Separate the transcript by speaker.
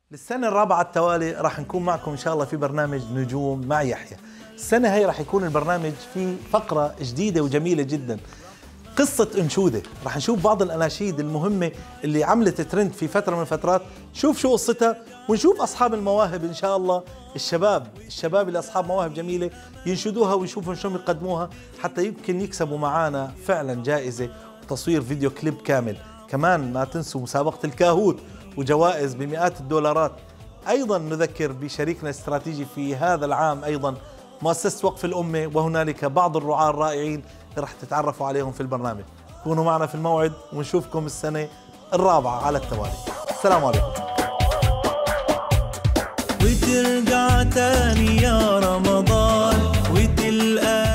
Speaker 1: للسنة الرابعة على التوالي راح نكون معكم إن شاء الله في برنامج نجوم مع يحيى. السنة هي راح يكون البرنامج في فقرة جديدة وجميلة جدا، قصة أنشودة. راح نشوف بعض الأناشيد المهمة اللي عملت ترند في فترة من الفترات، شوف شو قصتها، ونشوف أصحاب المواهب إن شاء الله، الشباب اللي أصحاب مواهب جميلة ينشدوها ويشوفوا شو يقدموها، حتى يمكن يكسبوا معانا فعلا جائزة وتصوير فيديو كليب كامل. كمان ما تنسوا مسابقة الكاهوت وجوائز بمئات الدولارات. أيضا نذكر بشريكنا الاستراتيجي في هذا العام أيضا مؤسسة وقف الأمة، وهنالك بعض الرعاة الرائعين اللي راح تتعرفوا عليهم في البرنامج. كونوا معنا في الموعد ونشوفكم السنة الرابعة على التوالي. السلام عليكم.
Speaker 2: وترجع تاني يا رمضان وتلقى